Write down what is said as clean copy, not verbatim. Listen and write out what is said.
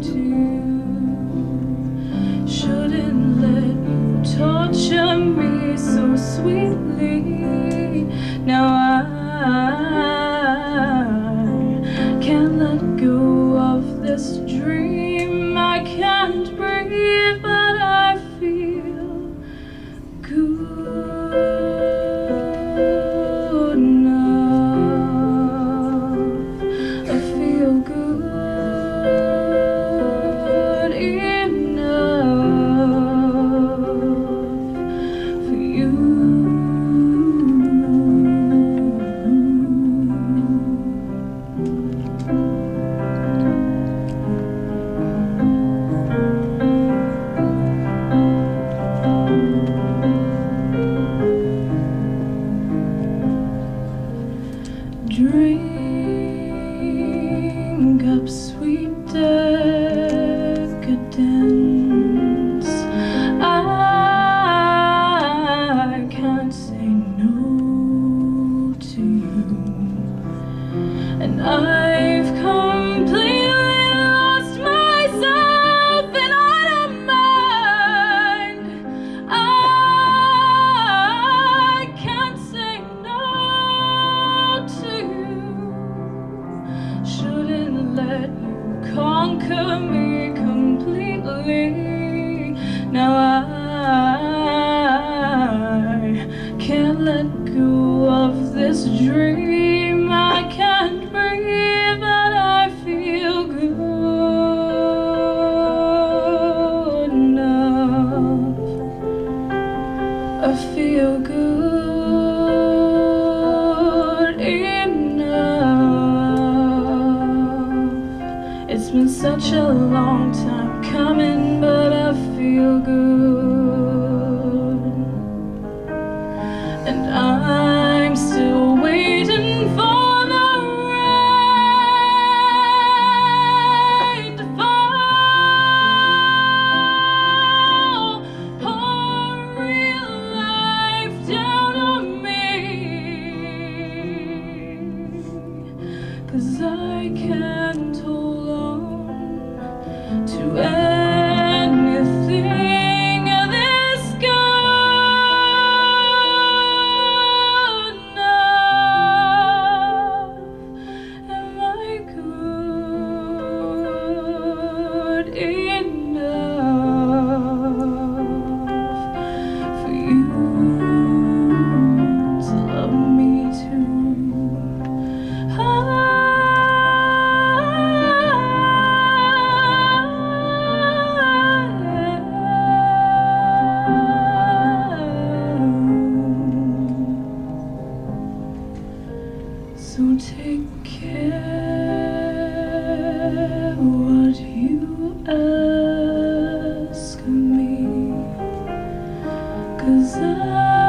to you. Shouldn't let you torture me so sweetly. Now I can't let go of this dream. I can't breathe, but I feel good enough. I feel good enough for you. Drink up sweet decadence. I can't say no to you, and I've completely lost myself, and I don't mind. I can't say no to you. Shouldn't let you conquer me completely. Now I can't let go of this dream. I can't breathe, but I feel good enough. I feel good enough. It's been such a long time coming, but I feel good. And I'm still waiting for the rain to fall. Pour real life down on me, 'cause I can't hold on to anything this good enough. Am I good enough for you to love me too? So take care what you ask of me, 'cause I